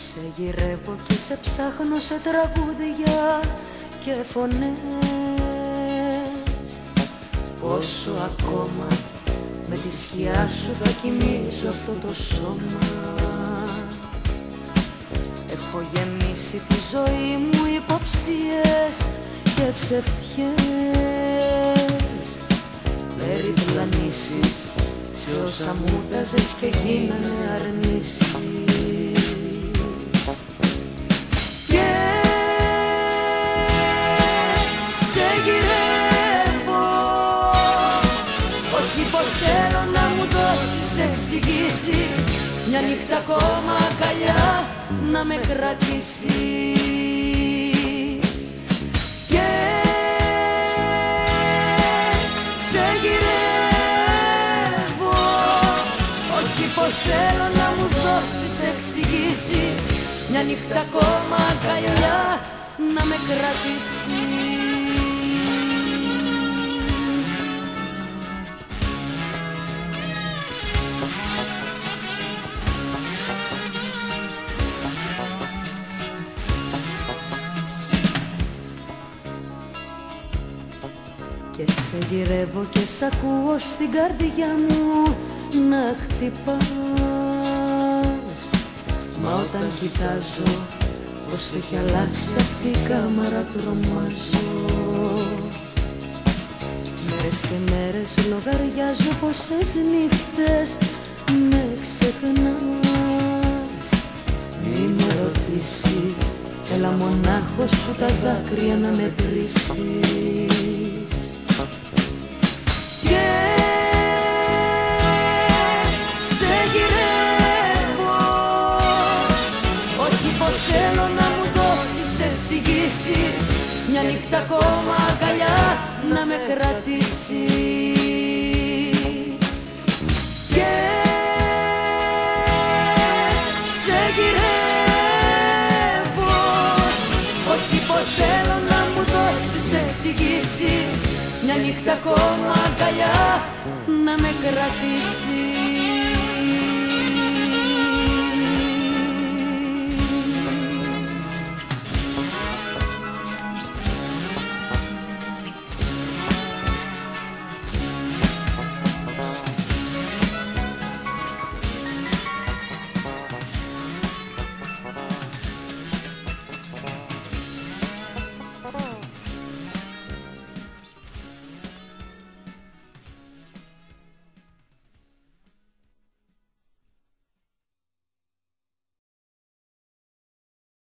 Σε γυρεύω και σε ψάχνω σε τραγούδια και φωνές. Πόσο ακόμα με τη σκιά σου θα κοιμήσω αυτό το σώμα. Έχω γεμίσει τη ζωή μου υποψίες και ψευτιές, περιπλανήσεις σε όσα μου τάζες και γίνανε αρνήσεις. Και σε γυρεύω, όχι πως θέλω να μου δώσεις εξηγήσεις, μια νύχτα ακόμα αγκαλιά να με κρατήσεις. Και σε γυρεύω, όχι πως θέλω να μου δώσεις εξηγήσεις, μια νύχτα ακόμα αγκαλιά να με κρατήσεις. Και σε γυρεύω και σ' ακούω στην καρδιά μου να χτυπάς. Μα όταν κοιτάζω πως έχει αλλάξει αυτή η κάμαρα τρομάζω. Μέρες και μέρες λογαριάζω πόσες νύχτες με ξεχνάς. Μη με ρωτήσεις, έλα μονάχος σου τα δάκρυα να μετρήσεις. Και σε γυρεύω, όχι πως θέλω να μου δώσεις εξηγήσεις, μια νύχτα ακόμα αγκαλιά να με κρατήσεις. Και σε γυρεύω, όχι πως θέλω να μου δώσεις εξηγήσεις, μια νύχτα ακόμα αγκαλιά να με κρατήσεις.